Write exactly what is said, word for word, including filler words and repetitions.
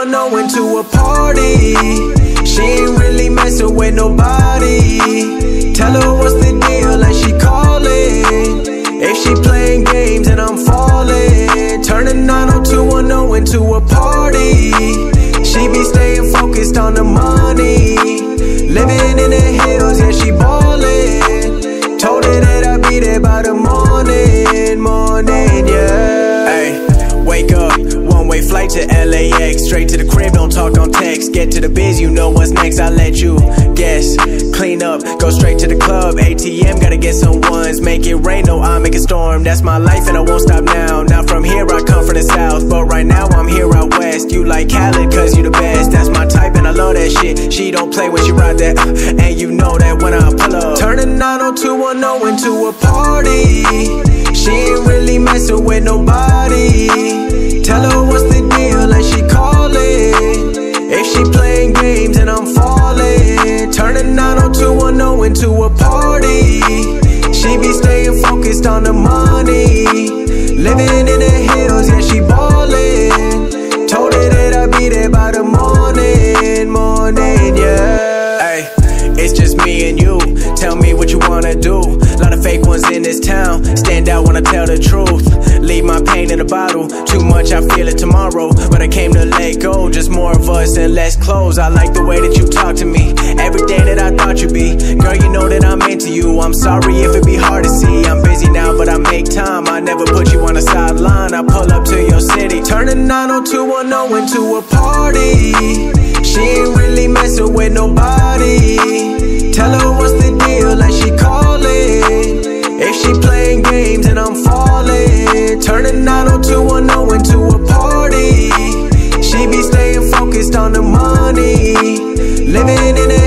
one oh into a party. She ain't really messing with nobody. Tell her what's the deal like she calling. If she playing games and I'm falling, turn a nine oh two one oh into a party. She be staying focused on the money, living in the hills, yeah, she ballin'. Told her that I'd be there by the morning, morning, yeah. Ay, wake up, one-way flight to L A X. Straight to the crib, don't talk on text. Get to the biz, you know what's next, I'll let you guess. Clean up, go straight to the club. A T M, gotta get some ones. Make it rain, no, I'll make it storm. That's my life and I won't stop now. Now from here, I come from the south, but right now I'm here out west. You like Khaled, cause you the best. That's my type and I love that shit. She don't play when she ride that, uh, and you know that when I pull up. Turn a nine oh two one oh into a party. She ain't really messing with nobody. Tell her what's the deal like she calling. If she playing games and I'm falling, turn a nine oh two one oh into a party. She be staying focused on the money, living in the hills, yeah, she ballin'. Told her that I'd be there by the morning, morning, yeah. Ay, it's just me and you, tell me what you wanna do. Lot of fake ones in this town, stand out when I tell the truth. Leave my pain in a bottle, too much I feel it tomorrow. But I came to let go, just more of us and less clothes. I like the way that you talk to me, everything that I thought you'd be. Girl, you know that I'm into you, I'm sorry if it be hard to see. I'm busy now, but I make time, I never put you on the sideline. I pull up to your city, turn a nine oh two one oh into a party. She ain't really messing with nobody. Tell her what's the deal like she calling. If she playing games and I'm falling, turn a nine oh two one oh into a party. She be staying focused on the money, living in it.